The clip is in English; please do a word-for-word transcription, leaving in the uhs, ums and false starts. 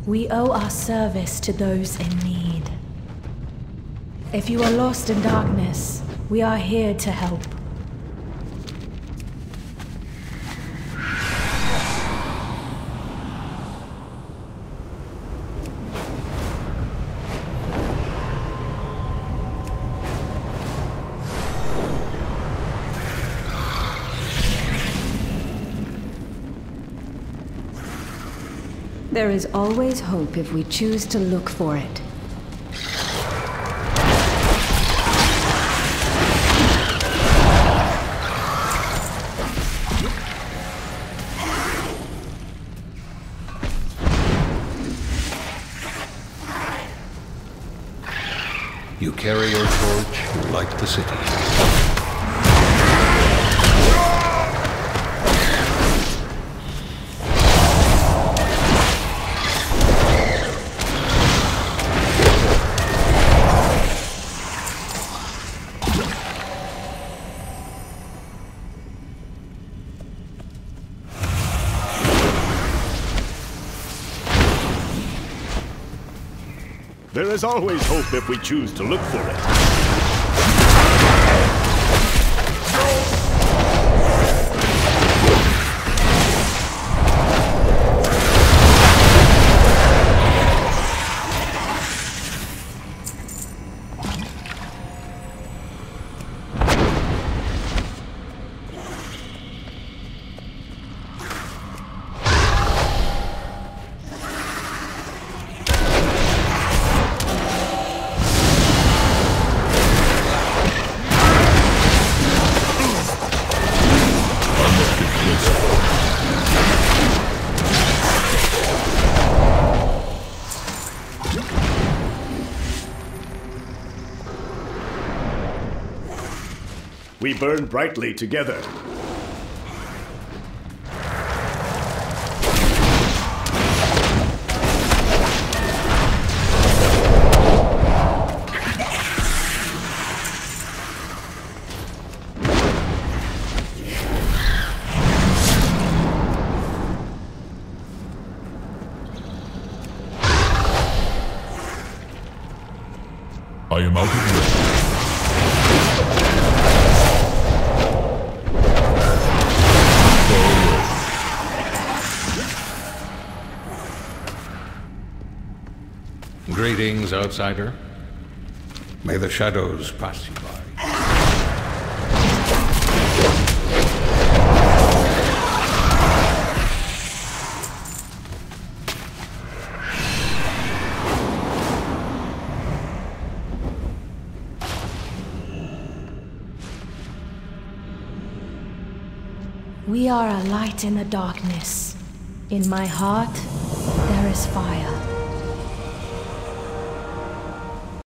We owe our service to those in need. If you are lost in darkness, we are here to help. There is always hope if we choose to look for it. You carry your torch, you light the city. There is always hope if we choose to look for it. We burn brightly together. I am out of here. Greetings, outsider. May the shadows pass you by. We are a light in the darkness. In my heart, there is fire.